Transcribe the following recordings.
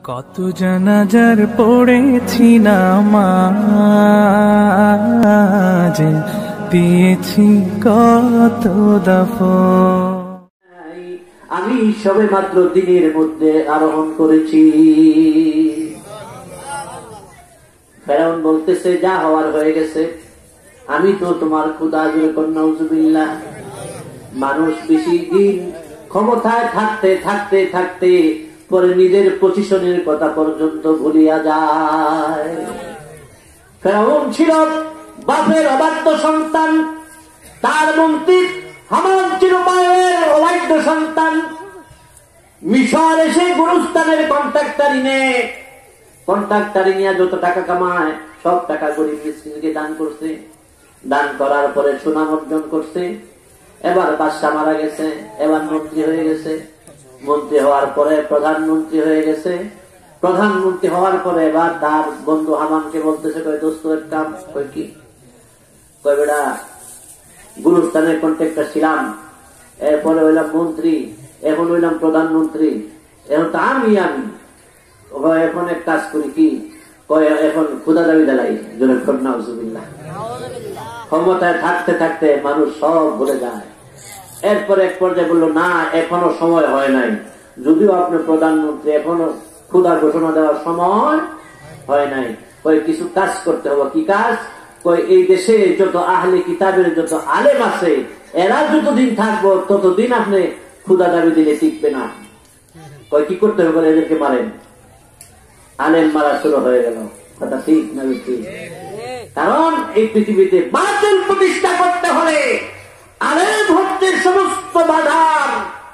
কত জানাজার পড়েছি নামাজ, দিয়েছি কত দাফন। আমি সবে মাত্র দিনের মধ্যে আরোহণ করেছি। ফেরাউন বলতেছে যা হওয়ার হয়ে গেছে, আমি তো তোমার খোদা। নাউজুবিল্লাহ। মানুষ বেশি দিন ক্ষমতায় থাকতে থাকতে থাকতে পরে নিজের পজিশনের কথা পর্যন্ত ভুলিয়া যায়। ফেরাউন ছিল বাপের অবাধ্য সন্তান, তার মন্ত্রী হামান ছিল মায়ের অবাধ্য সন্তান। মিশর এসে গুরুস্থানের কন্ট্রাক্টারি নিয়ে যত টাকা কামায় সব টাকা গরিব মিসকিনকে দান করছে। দান করার পরে সুনাম অর্জন করছে। এবার বাদশা মারা গেছে, এবার মন্ত্রী হয়ে গেছে। মন্ত্রী হওয়ার পরে প্রধানমন্ত্রী হয়ে গেছে। প্রধানমন্ত্রী হওয়ার পরে এবার তার বন্ধু হামানকে বলতেছে, কয় দোস্ত এক কাম। কয় কি? কয় বেটা, গুরুস্থানের কন্ট্রাক্টর ছিলাম, এরপরে হইলাম মন্ত্রী, এখন হইলাম প্রধানমন্ত্রী, এখন তো আমি এখন এক কাজ করি কি? কয় এখন ক্ষুদা দাবি দাঁড়াই। নাউজুবিল্লাহ। ক্ষমতায় থাকতে থাকতে মানুষ সব ভুলে যায়। এরপরে এক পর্যায়ে বললো, না এখনো সময় হয় নাই, যদিও আপনি প্রধানমন্ত্রী, এখনো ক্ষুদা ঘোষণা দেওয়ার সময় হয় নাই। কয় কিছু কাজ করতে হবে। কি কাজ? কয় এই দেশে যত আহলে কিতাবের যত আলেম আছে, এরা যতদিন থাকবো ততদিন আপনি ক্ষুদা দাবি দিলে টিকবে না। কয় কি করতে হবে? এদেরকে মারেন। আলেম মারা শুরু হয়ে গেল। কথা ঠিক না ঠিক? কারণ এই পৃথিবীতে বাতিল প্রতিষ্ঠা করতে হলে আলেম হচ্ছে সমস্ত বাধার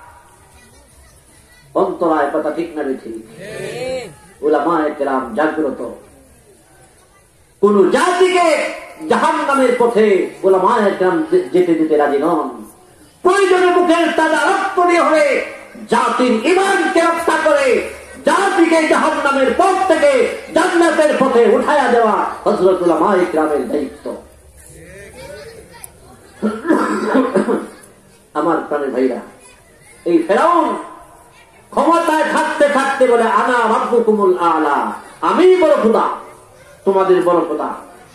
অন্তরায়। কথা ঠিক না ঠিক? উলামায়ে কেরাম জাগ্রত। কোন জাতিকে জাহান্নামের পথে উলামায়ে কেরাম যেতে দিতে রাজি নন। প্রয়োজনে মুখের তাজা রক্ত দিয়ে হলে জাতির ঈমানকে রক্ষা করে জাতিকে জাহান্নামের পথ থেকে জান্নাতের পথে উঠায়া দেওয়া হযরত উলামায়ে কেরামের দায়িত্ব। আমার প্রাণের ভাইরা, এই ফেরাউন ক্ষমতায় থাকতে থাকতে বলে, আনা রাব্বুকুমুল আলা, আমি বড় খোদা, তোমাদের বড় খোদা।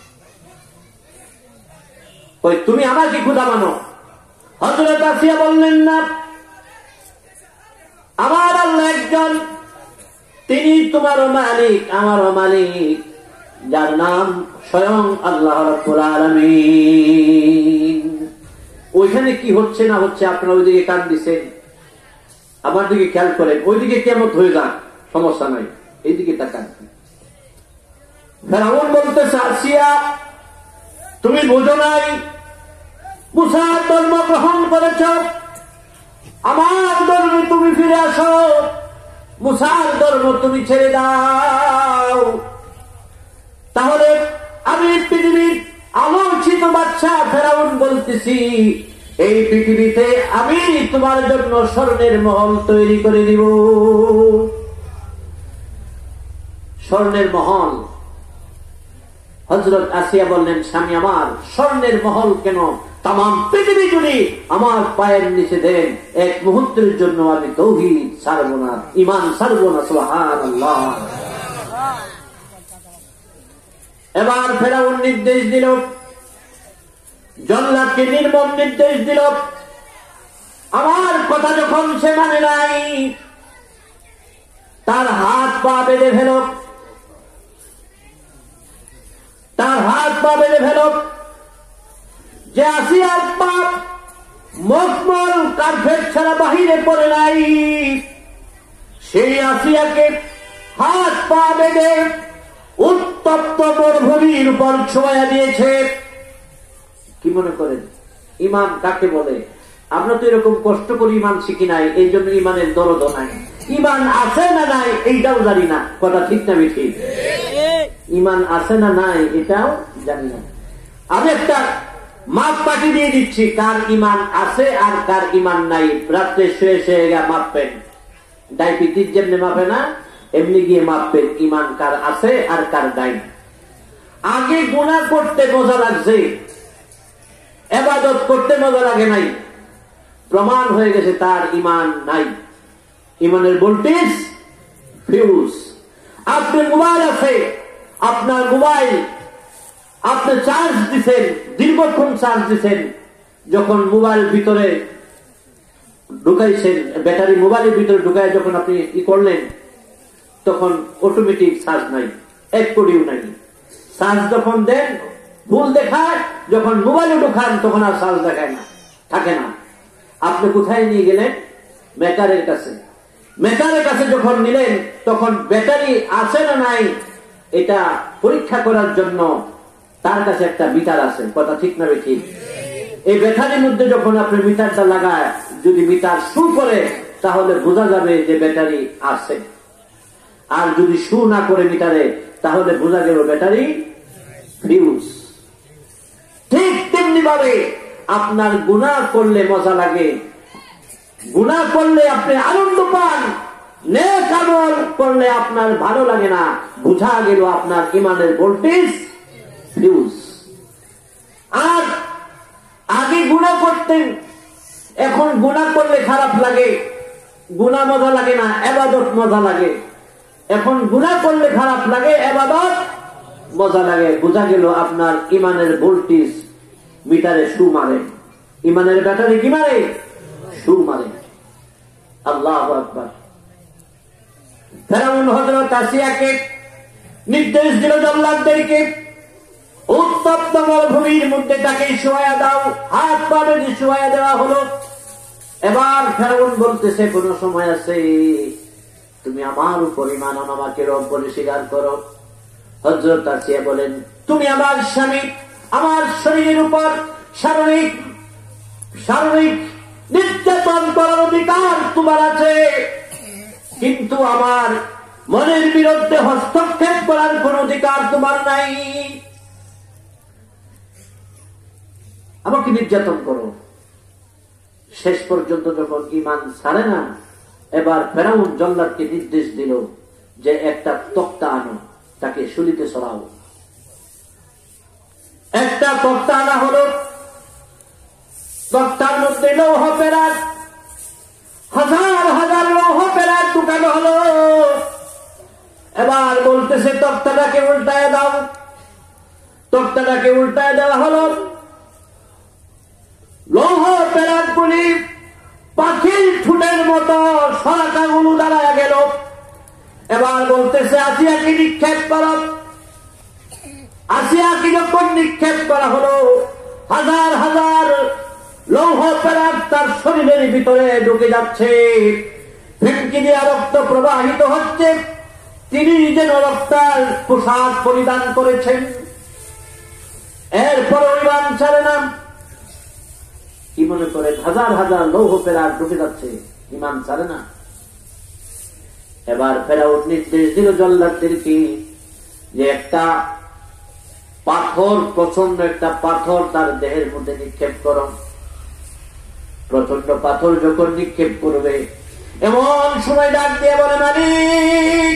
ওই তুমি আমাকে খোদা মানো? হযরত আসিয়া বললেন, না, আমার আল্লাহ একজন, তিনি তোমারও মালিক, আমারও মালিক, যার নাম স্বয়ং আল্লাহ রাব্বুল আলামিন। ওইখানে কি হচ্ছে না হচ্ছে আপনারা ওইদিকে কান দিচ্ছেন, আমার দিকে খেয়াল করেন। ওইদিকে কেমন হয়ে যান, সমস্যা নাই, এইদিকে তাকান। ফেরাউন বলতেছে, আসিয়া তুমি বুঝো নাই, মুসার ধর্ম গ্রহণ করেছ, আমার ধর্মে তুমি ফিরে আসো, মুসার ধর্ম তুমি ছেড়ে দাও, তাহলে আমি পৃথিবীর আলোচিত বাদশা ফেরাউন বলতেছি, এই পৃথিবীতে আমি তোমার জন্য স্বর্ণের মহল তৈরি করে দিব। স্বর্ণের মহল। হযরত আসিয়া বললেন, স্বামী আমার, স্বর্ণের মহল কেন, তাম পৃথিবী জুড়ে আমার পায়ের নিচে দেন, এক মুহূর্তের জন্য আমি তাওহীদ ছাড়ব না, ঈমান ছাড়ব না। সুবহানাল্লাহ। এবার ফেরাউন নির্দেশ দিল, জল্লাদকে নির্মম নির্দেশ দিল, আমার কথা যখন সে মানে নাই, তার হাত পা বেঁধে ফেল, তার হাত পা বেঁধে ফেল। যে আসিয়ার পাপ মখমল কার্পেট ছাড়া বাহিরে পড়ে নাই, সেই আসিয়াকে হাত পা বেঁধে উত্তপ্ত মরুভূমির উপর ছোঁয়া দিয়েছে। কি মনে করেন ইমান কাকে বলে? আমরা তো এরকম কষ্ট করে ইমান শিখি নাই, এই জন্য ইমানের দরদ নাই। ইমান আছে না নাই এইটাও জানি না। কথা ঠিক না ঠিক? ইমান আছে না নাই এটাও জানি না। আমি একটা মাপ পাঠি দিয়ে দিচ্ছি, কার ইমান আছে আর কার ইমান নাই। রাত্রে শুয়ে শুয়ে মাপবেন, ডায়াবেটিস যেমনি মাপে না, এমনি গিয়ে মাপবেন ইমান কার আছে আর কার নাই। আগে গুনাহ করতে মজা লাগছে, ইবাদত করতে মজা লাগে নাই, প্রমাণ হয়ে গেছে তার ইমান নাই। ইমানের ভোল্টেজ ফিউজ আপনার মোবাইল আছে, আপনার মোবাইল আপনি চার্জ দিচ্ছেন, দীর্ঘক্ষণ চার্জ দিচ্ছেন, যখন মোবাইল ভিতরে ঢুকাইছেন, ব্যাটারি মোবাইলের ভিতরে ঢুকাই যখন আপনি ই করলেন, তখন অটোমেটিক চার্জ নাই, এক কোটিও নাই। চার্জ যখন দেন ভুল দেখায়, যখন মোবাইলে ঢুকান তখন আর চার্জ দেখায় না, থাকে না। আপনি কোথায় নিয়ে গেলেন? মেকারের কাছে। মেকারের কাছে যখন নিলেন তখন ব্যাটারি আছে না নাই এটা পরীক্ষা করার জন্য তার কাছে একটা মিটার আছে, কথা ঠিক না ঠিক? এই ব্যাটারির মধ্যে যখন আপনি মিটারটা লাগায়, যদি মিটার শু করে তাহলে বোঝা যাবে যে ব্যাটারি আছে, আর যদি শু না করে মিটারে তাহলে বোঝা গেল ব্যাটারি ফিউজ। ঠিক তেমনি ভাবে আপনার গুনাহ করলে মজা লাগে, গুনাহ করলে আপনি আনন্দ পান, নেক আমল করলে আপনার ভালো লাগে না, বুঝা গেল আপনার ইমানের ভোল্টেজ ফিউজ। আর আগে গুনাহ করতেন, এখন গুনাহ করলে খারাপ লাগে, গুনাহ মজা লাগে না, ইবাদত মজা লাগে। এখন গুনাহ করলে খারাপ লাগে, ইবাদত মজা লাগে। বোঝা গেল আপনার ইমানের ভোল্টেজ মিটারে শু মারে, ইমানের ব্যাটারি কি মারে? শু মারে। আল্লাহু আকবার। ফেরাউন হযরত আসিয়াকে নির্দেশ দিল জল্লাদদেরকে, উত্তপ্ত মরুভূমির মধ্যে তাকে শোয়া দাও। হাত পা বেঁধে শোয়া দেওয়া হলো। এবার ফেরাউন বলতেছে, কোন সময় আছে তুমি আমার উপর ঈমান আনো, আমাকে রব বলে স্বীকার করো। হযরত আসিয়া বলেন, তুমি আমার স্বামী, আমার শরীরের উপর শারীরিক নির্যাতন করার অধিকার তোমার আছে, কিন্তু আমার মনের বিরুদ্ধে হস্তক্ষেপ করার কোন অধিকার তোমার নাই। আমাকে নির্যাতন করো। শেষ পর্যন্ত যখন ঈমান ছাড়ে না, এবার ফেরাউন জল্লাদকে নির্দেশ দিল যে একটা তক্তা আনো, তাকে শুলিতে সরাও। একটা তক্তা আনা হলো, তক্তার মধ্যে লৌহ পেরাত, হাজার হাজার লৌহ পেরাত ঢুকানো হলো। এবার বলতেছে তক্তাটাকে উল্টায় দাও। তক্তাটাকে উল্টায় দেওয়া হলো। লৌহ পেরাত গুলি পাখির ঠুটের মতো সরাকাগুলো দাঁড়ায় গেল। এবার বলতেছে আসিয়াকে নিক্ষেপ করো। আসিয়াকে যখন নিক্ষেপ করা হলো, হাজার হাজার লৌহ পেরাত তার শরীরের ভিতরে ঢুকে যাচ্ছে, ফিনকি দিয়ে রক্ত প্রবাহিত হচ্ছে। তিনি যেন রক্তার পোশাক পরিধান করেছেন, এরপর ঈমান ছাড়ে না। কি মনে করেন? হাজার হাজার লৌহ পেরাত ঢুকে যাচ্ছে, ঈমান ছাড়ে না। এবার ফেরাউন নির্দেশ দিল জল্লাদদেরকে যে একটা পাথর, প্রচন্ড একটা পাথর তার দেহের মধ্যে নিক্ষেপ করো। প্রচন্ড পাথর যখন নিক্ষেপ করবে, এমন সময় ডাক দিয়ে বলে, মালিক,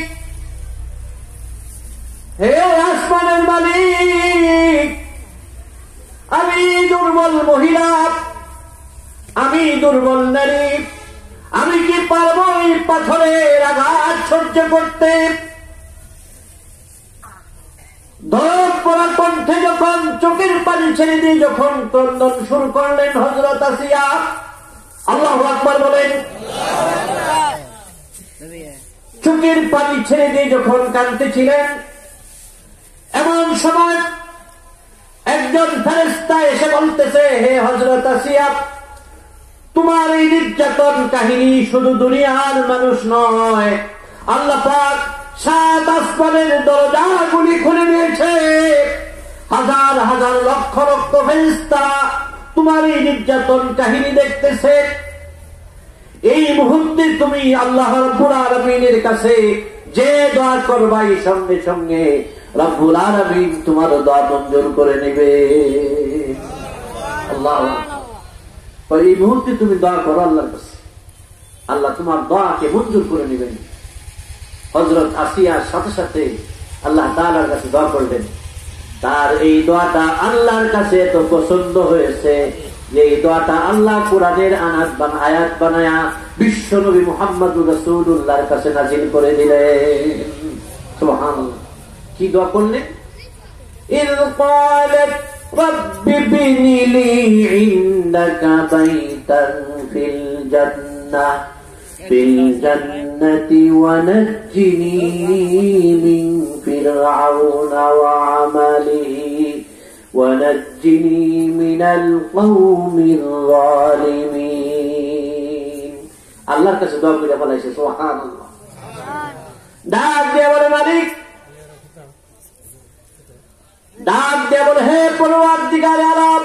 হে আসমানের মালিক, আমি দুর্বল মহিলা, আমি দুর্বল নারী, আমি কি পারবো এই পাথরের আঘাত সহ্য করতে? দরদ পড়া কণ্ঠে যখন চোখের পানি ছেড়ে দিয়ে যখন ক্রন্দন শুরু করলেন হযরত আসিয়া, আল্লাহু আকবার বলেন। চোখের পানি ছেড়ে দিয়ে যখন কাঁদতেছিলেন, এমন সময় একজন ফেরেশতা এসে বলতেছে, হে হযরত আসিয়া, তোমার এই নির্যাতন কাহিনী শুধু দুনিয়ার মানুষ নয়, আল্লাহ পাক সাত আসমানের দরজাগুলি খুলে দিয়েছে। হাজার হাজার লক্ষ লক্ষ ফেরেশতা তোমার এই নির্যাতন কাহিনী দেখতেছে। এই মুহূর্তে তুমি আল্লাহ রাব্বুল আলামিনের কাছে যে দোয়া করবাই, সঙ্গে সঙ্গে রাব্বুল আলামিন তোমার দোয়া মঞ্জুর করে নেবে। আল্লাহ, এই মুহূর্তে তুমি দোয়া করো আল্লাহর কাছে, আল্লাহ তোমার দোয়াকে মঞ্জুর করে নেবেন। হযরত আসিয়ার সাথে সাথে আল্লাহ তাআলার কাছে দোয়া করলেন। তার এই দোয়াটা আল্লাহর কাছে এত পছন্দ হয়েছে যে এই দোয়াটা আল্লাহ কোরআনের আয়াত বানায়া বিশ্ব নবী মুহাম্মদুর রাসূলুল্লাহর কাছে নাযিল করে দিলেন। কি দোয়া করলেন? إذ قالت رب ابن لي عندك بيتا في الجنة ونجني من فرعون وعمله ونجني من القوم الظالمين. আল্লাহর কাছে দোয়া করে ফেলাইছে। সুবহানাল্লাহ। ডাক দিয়ে বলে মালিক, ডাক দিয়ে বলে হে পরওয়ারদিগার আলম,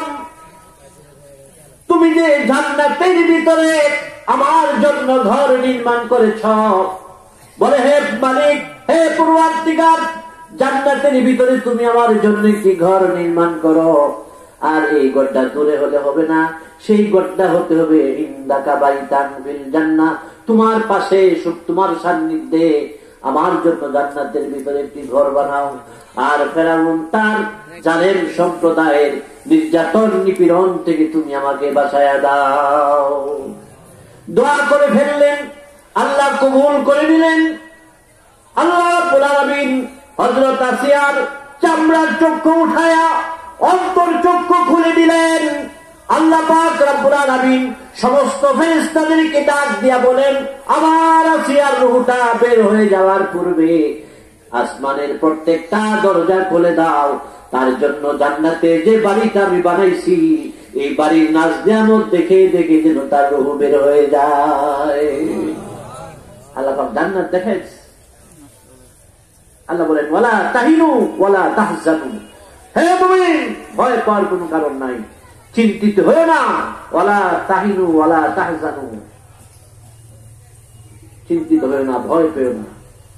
তুমি যে জান্নাতের ভিতরে আমার জন্য ঘর নির্মাণ করেছ, বলে হে মালিক, হে পরওয়ারদিগার, জান্নাতের ভিতরে তুমি আমার জন্য কি ঘর নির্মাণ করো। আর এই ঘরটা দূরে হলে হবে না, সেই ঘরটা হতে হবে ইনদাকা বাইতান ফিল জান্নাহ, তোমার পাশে, তোমার সান্নিধ্যে আমার জন্য জান্নাতের ভিতরে একটি ঘর বানাও। আর ফেরাউন তার জালেম সম্প্রদায়ের নির্যাতন নিপীড়ন থেকে তুমি আমাকে বাঁচায়া দাও। দোয়া করে ফেললেন, আল্লাহ কবুল করে নিলেন। আল্লাহ রাব্বুল আলামিন হযরত আসিয়ার চামড়ার চক্ষু উঠায়া অন্তর চক্ষু খুলে দিলেন। আল্লাহ পাক রব্বুল আলামিন সমস্ত ফেরেশতাদেরকে ডাক দিয়া বলেন, আমার আসিয়ার রূহটা বের হয়ে যাওয়ার পূর্বে আসমানের প্রত্যেকটা দরজা খুলে দাও, তার জন্য জান্নাতে যে বাড়িটা আমি বানাইছি এই বাড়ির নাজ নিয়ামত দেখে দেখে যেন তার রূহ বের হয়ে যায়। আল্লাহ পাক জান্নাত দেখাইছে। আল্লাহ বলেন, ওয়ালা তাহিনু ওয়ালা তাহজানু, হে মুমিন, ভয় পাওয়ার কোনো কারণ নাই, চিন্তিত হয়ো না। ওয়ালা তাহিনু ওয়ালা তাহজানু, চিন্তিত হয়ো না, ভয় পেও না।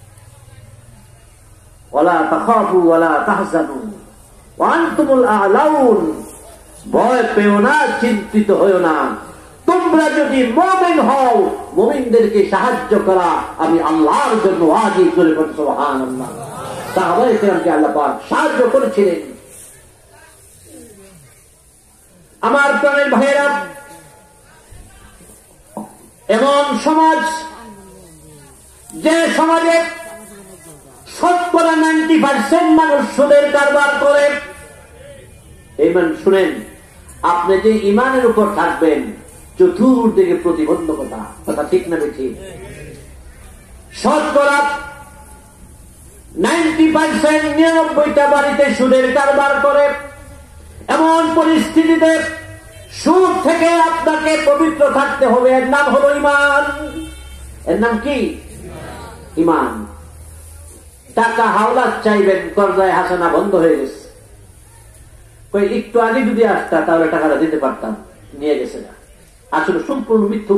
ওয়ালা তাখাফু ওয়ালা তাহজানু ওয়া আনতুমুল আ'লাউন, ভয় পেও না, চিন্তিত হয়ো না। তোমরা যদি মুমিন হও, মুমিনদেরকে সাহায্য করা আমি আল্লাহর জন্য ওয়াজিব করে বলছি। সুবহানাল্লাহ। সাহাবায়ে কেরামকে আল্লাহ পাক সাহায্য করেছিলেন। আমার প্রাণের ভাইয়েরা, এমন সমাজ, যে সমাজে শতকরা 90% মানুষ সুদের কারবার করে, এই মানুষ শুনেন, আপনি যে ইমানের উপর থাকবেন চতুর্দিকে প্রতিবন্ধকতা, কথা ঠিক না বেঠিক? শতকরা 90% 99টা বাড়িতে সুদের কারবার করে। এমন পরিস্থিতিতে সুদ থেকে আপনাকে পবিত্র থাকতে হবে। এর নাম হলো ইমান। এর নাম কি? ইমান। টাকা হাওলাত চাইবেন, কর্জায় হাসানা বন্ধ হয়ে গেছে, কই একটু আগে যদি আসতা তাহলে টাকাটা দিতে পারতাম, নিয়ে গেছে না। আসলে সম্পূর্ণ মিথ্যুক।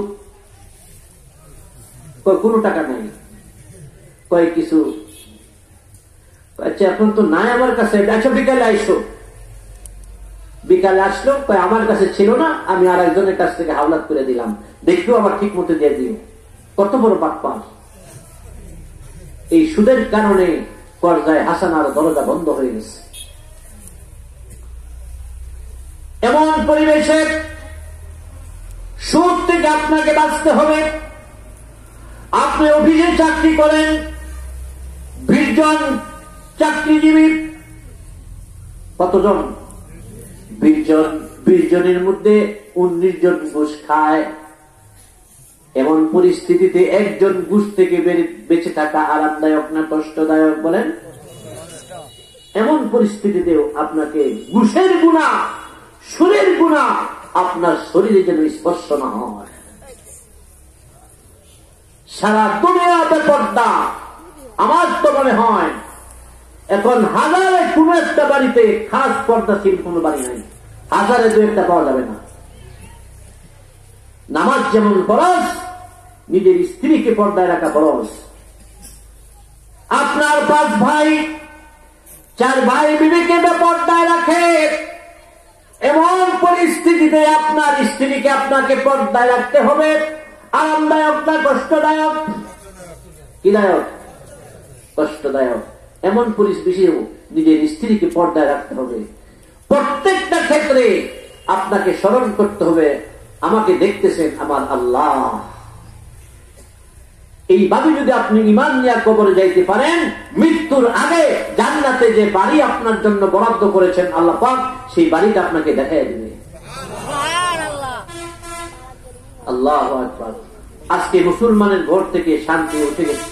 কই কোনো টাকা নাই, কয় কিছু, আচ্ছা এখন তো নাই আমার কাছে, আচ্ছা বিকালে আইসো। বিকালে আসলো, কয় আমার কাছে ছিল না, আমি আর একজনের কাছ থেকে হাওলাত করে দিলাম, দেখো আবার ঠিক মতো দিয়ে দিও। কত বড় বাটপার! এই সুদের কারণে কর্জায় হাসানার দরজা বন্ধ হয়ে গেছে। এমন পরিবেশে সুদ থেকে আপনাকে বাঁচতে হবে। আপনি অফিসে চাকরি করেন, 20 জন চাকরিজীবী, কতজন? 20 জন। 20 জনের মধ্যে 19 জন ঘুষ খায়। এমন পরিস্থিতিতে একজন ঘুষ থেকে বেঁচে থাকা আরামদায়ক না কষ্টদায়ক বলেন? এমন পরিস্থিতিতেও আপনাকে ঘুষের গুনাহ, সুদের গুনাহ আপনার শরীরে যেন স্পর্শ না হয়। সারা দুনিয়া বেপরদা। আমার তো মনে হয় এখন হাজারে কোন একটা বাড়িতে খাস পর্দাশীল কোন বাড়ি নাই, হাজারে 2-1টা পাওয়া যাবে না। নামাজ যেমন ফরজ, নিজের স্ত্রীকে পর্দায় রাখা ফরজ। আপনার 5 ভাই, 4 ভাই বিবিকে বেপর্দায় রাখে। এমন পরিস্থিতিতে আপনার স্ত্রীকে আপনাকে পর্দায় রাখতে হবে। আরামদায়ক না কষ্টদায়ক? কি দায়ক? কষ্টদায়ক। এমন পরিস্থিতিও নিজের স্ত্রীকে পর্দায় রাখতে হবে। প্রত্যেকটা ক্ষেত্রে আপনাকে স্মরণ করতে হবে, আমাকে দেখতেছেন আমার আল্লাহ। এইভাবে যদি আপনি ঈমান নিয়ে কবরে যাইতে পারেন, মৃত্যুর আগে জান্নাতে যে বাড়ি আপনার জন্য বরাদ্দ করেছেন আল্লাহ পাক, সেই বাড়িটা আপনাকে দেখাই দিবে। আল্লাহু আকবার। আজকে মুসলমানের ঘর থেকে শান্তি উঠে গেছে।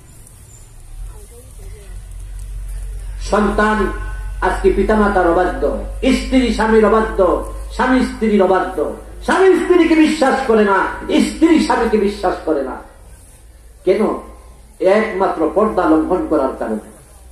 সন্তান আজকে পিতামাতার অবাধ্য, স্ত্রী স্বামীর অবাধ্য, স্বামী স্ত্রীর অবাধ্য, স্বামী স্ত্রীকে বিশ্বাস করে না, স্ত্রী স্বামীকে বিশ্বাস করে না। কেন? একমাত্র পর্দা লঙ্ঘন করার কারণে।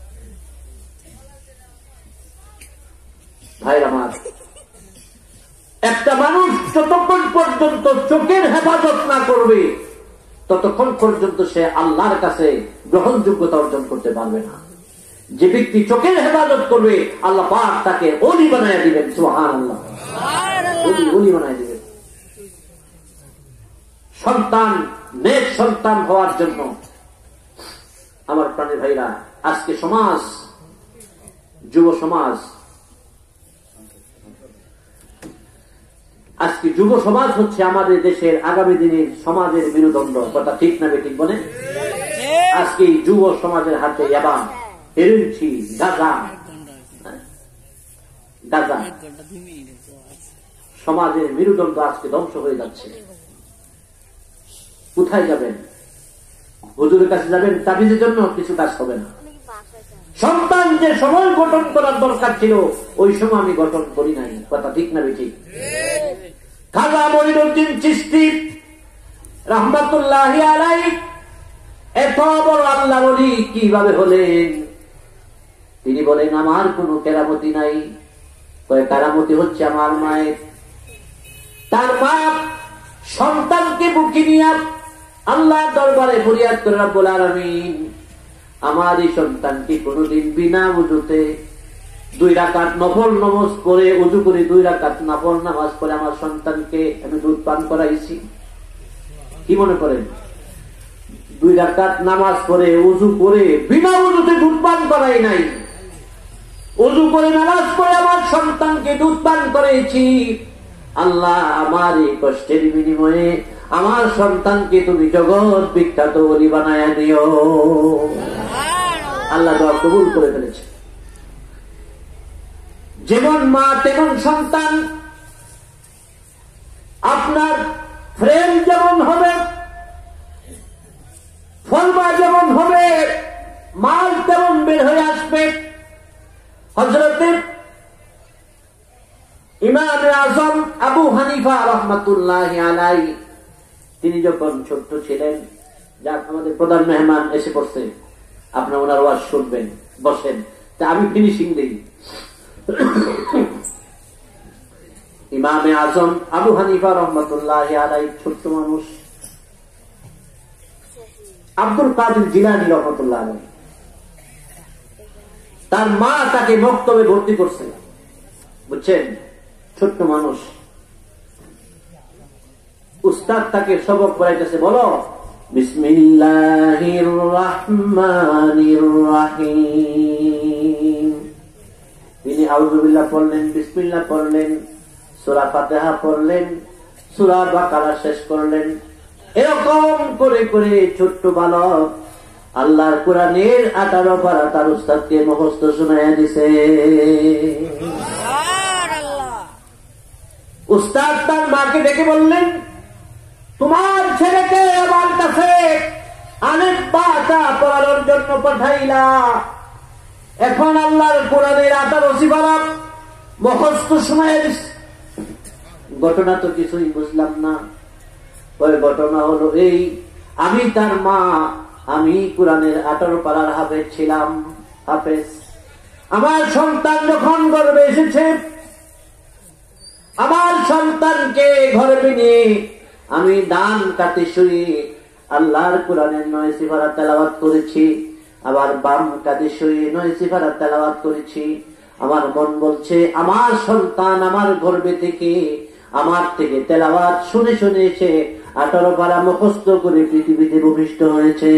ভাই আমার, একটা মানুষ যতক্ষণ পর্যন্ত চোখের হেফাজত না করবে ততক্ষণ পর্যন্ত সে আল্লাহর কাছে গ্রহণযোগ্যতা অর্জন করতে পারবে না। যে ব্যক্তি চোখের হেফাজত করবে আল্লাহ পাক তাকে ওলি বানায় দিবেন। সুবহানাল্লাহ, ওলি বানায় দিবেন। সন্তান, নেক সন্তান হওয়ার জন্য আমার প্রাণের ভাইরা, আজকে সমাজ, যুব সমাজ, আজকে যুব সমাজ হচ্ছে আমাদের দেশের আগামী দিনের সমাজের মেরুদণ্ড। কথা ঠিক না বেঠিক বলেন? আজকে যুব সমাজের হাতে ইয়াবা, হেরোইন, গাঁজা সমাজের মেরুদণ্ড আজকে ধ্বংস হয়ে যাচ্ছে। কোথায় যাবেন? হুজুরের কাছে যাবেন তাবিজের জন্য? কিছু কাজ হবে না। সন্তান যে সময় গঠন করার দরকার ছিল ওই সময় আমি গঠন করি নাই। কথা ঠিক না বেঠিক? খাজা মঈনুদ্দিন চিশতি রাহমাতুল্লাহি আলাইহি এত বড় আল্লাহর ওলি কিভাবে হলেন? তিনি বলেন, আমার কোনো কেরামতি নাই। কেরামতি হচ্ছে আমার মায়ের। তার মা সন্তানকে বুকে নিয়ে আল্লাহর দরবারে ফরিয়াদ করে, রব্বুল আলামিন, আমার এই সন্তানকে কোনদিন বিনা ওযুতে 2 রাকাত নফল নামাজ পড়ে, ওযু করে 2 রাকাত নফল নামাজ পড়ে আমার সন্তানকে আমি দুধ পান করাইছি। কি মনে করেন? 2 রাকাত নামাজ পড়ে, ওযু করে, বিনা ওযুতে দুধ পান করাই নাই। ওযু করে নামাজ পড়ে আমার সন্তানকে দুধ পান করেছি। আল্লাহ, আমার এই কষ্টের বিনিময়ে আমার সন্তানকে তুমি জগৎ বিখ্যাত ওলি বানায়া দিও। আল্লাহ দোয়া কবুল করে ফেলেছে। যেমন মা তেমন সন্তান। আপনার ফ্রেম যেমন হবে, ফলমা যেমন হবে, মাল তেমন বের হয়ে আসবে। হযরতে ইমাম আযম আবু হানিফা রাহমাতুল্লাহি আলাইহি তিনি যখন ছোট্ট ছিলেন, যাক আমাদের প্রধান মেহমান এসে পড়ছে, আপনারা ওনার ওয়াজ শুনবেন, বসেন। তা আমি ফিনিশিং দিই। ইমাম আযম আবু হানিফা রাহমাতুল্লাহি আলাইহি ছোট্ট মানুষ। আব্দুল কাদের জিলানী রাহমাতুল্লাহি আলাইহি, তার মা তাকে মক্তবে ভর্তি করছে। বুঝছেন? ছোট্ট মানুষ। উস্তাদ তাকে সবক পড়াইতেছে, বলো বিসমিল্লাহির রাহমানির রাহিম। তিনি আউযু বিল্লাহ পড়লেন, বিসমিল্লাহ পড়লেন, সূরা ফাতিহা পড়লেন, সূরা বাকারা শেষ করলেন। এরকম করে করে ছোট্ট বালক আল্লাহর কোরআনের 18 পারা তার উস্তাদকে মুখস্থ শুনাইয়া দিছে। উস্তাদ তার মাকে ডেকে বললেন, তোমার ছেলেকে আমার কাছে অনেক পাতা পড়ানোর জন্য পাঠাইলা, এখন আল্লাহর কোরআনের 18 পারা মুখস্থ শুনাইয়া দিছে। ঘটনা তো কিছুই বুঝলাম না। ওই ঘটনা হলো এই, আমি তার মা, আমি কোরআনের 18 পারার হাফেজ ছিলাম, হাফেজ। আমার সন্তান যখন গর্ভে এসেছে, আমার সন্তানকে গর্ভে নিয়ে আমি ডান কাতে শুয়ে আল্লাহর কোরআনের 9 সিফারা তেলাওয়াত করেছি, আবার বাম কাতে শুয়ে 9 সিফারা তেলাওয়াত করেছি। আমার মন বলছে, আমার সন্তান আমার গর্ভে থেকে আমার থেকে তেলাওয়াত শুনে শুনে এসে 18 পারা মুখস্থ করে পৃথিবীতে ভূমিষ্ঠ হয়েছে।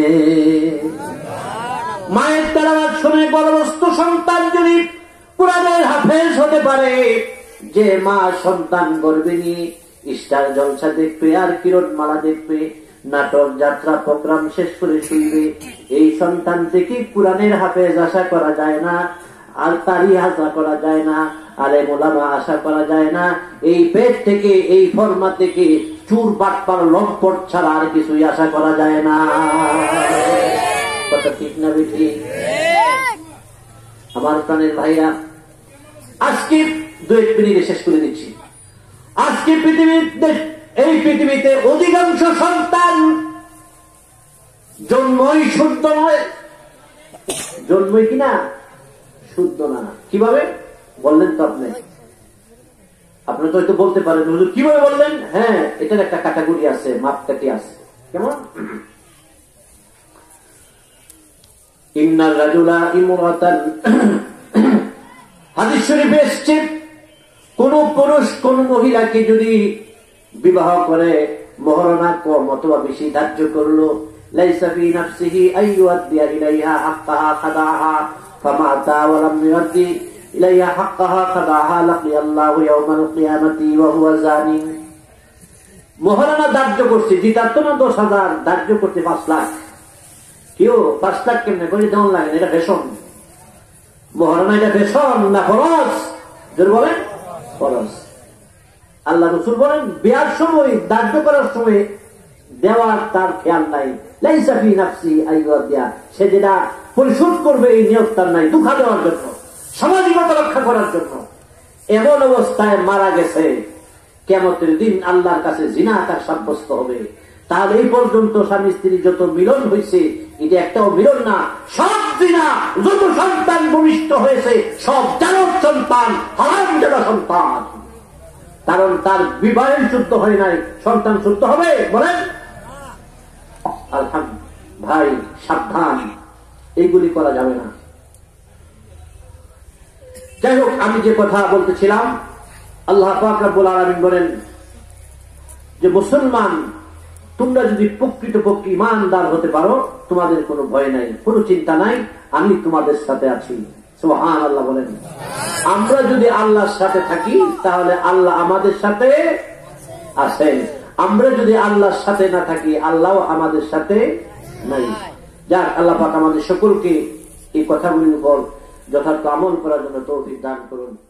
মায়ের তেলাওয়াত শুনে গর্ভস্থ সন্তান যদি কোরআনের হাফেজ হতে পারে, যে মা সন্তান গর্ভে নিয়ে ইস্টার জলসা দেখবে আর কিরণমালা দেখবে, নাটক যাত্রা প্রোগ্রাম শেষ করে শুনবে। এই সন্তান থেকে কোরআনের হাফেজ আশা করা যায় না, আর তারি আশা করা যায় না, আলেম ওলামা আশা করা যায় না। এই পেট থেকে, এই ফরমা থেকে চুর বাটপার লম্পট ছাড়া আর কিছুই আশা করা যায় না। কথা ঠিক না বেশি? আমার প্রাণের ভাইয়া, আজকে 2 মিনিটে শেষ করে দিচ্ছি। আজকে এই পৃথিবীতে অধিকাংশ সন্তান জন্মই শুদ্ধ নয়। জন্মই কিনা শুদ্ধ না। কিভাবে বললেন তো আপনি? আপনি তো হয়তো বলতে পারেন হুজুর কিভাবে বললেন? হ্যাঁ, এটার একটা ক্যাটাগরি আছে, মাপকাঠি আছে। কেমন? ইন্নার রাজুলা ইমরাতান, হাদিস শরীফে এসেছে, কোন পুরুষ কোন মহিলাকে যদি বিবাহ করে মহরনা কম অথবা বেশি ধার্য করলো, লাইসা ফি নাফসিহি আইয়ুআদ্দিয়া ইলাইহা হাক্কাহা খাদাহা ফামাতা ওয়া লাম ইউআদ্দি ইলাইহা হাক্কাহা খাদাহা লাকিয়াল্লাহু ইয়াওমাল কিয়ামাতি ওয়া হুয়া জানি। মহরনা ধার্য করছে, জিতার তো না 10,000, ধার্য করতে 5 লাখ। কেউ 5 লাখ কেমনে করে দেওয়ান লাগে? এটা ফ্যাশন। মহরনা এটা ফ্যাশন না ফরজ? জোর বলেন ফরজ। আল্লাহ রাসূল বলেন বিয়ার সময়, ধার্য করার সময় দেওয়ার তার খেয়াল নাই। লাইসা ফি নাফসি আইয়ুআদ্দিয়া, সে যেটা পরিশোধ করবে এই নিয়ত তার নাই, দুঃখা দেওয়ার জন্য, সামাজিকতা রক্ষা করার জন্য। এমন অবস্থায় মারা গেছে, কিয়ামতের দিন আল্লাহর কাছে জিনা তার সাব্যস্ত হবে। তাহলে এই পর্যন্ত স্বামী স্ত্রী যত মিলন হয়েছে, এটা একটাও মিলন না, সব জিনা। যত সন্তান ভূমিষ্ঠ হয়েছে সব জারদ সন্তান, হারামজাদা সন্তান। কারণ তার বিবাহের শুদ্ধ হয় নাই, সন্তান শুদ্ধ হবে? বলেন আলহামদুলিল্লাহ। ভাই সাবধান, এইগুলি করা যাবে না। যাই হোক, আমি যে কথা বলতেছিলাম, আল্লাহ পাক রব্বুল আলামিন বলেন যে মুসলমান তোমরা যদি প্রকৃতপক্ষে ঈমানদার হতে পারো, তোমাদের কোনো ভয় নাই, কোনো চিন্তা নাই, আমি তোমাদের সাথে আছি। সুবহানাল্লাহ বলেন। আমরা যদি আল্লাহর সাথে থাকি তাহলে আল্লাহ আমাদের সাথে আছেন। আমরা যদি আল্লাহর সাথে না থাকি, আল্লাহ আমাদের সাথে নাই। যাক, আল্লাহ পাক আমাদের সকলকে এই কথাগুলির উপর যথার্থ আমল করার জন্য তৌফিক দান করুন।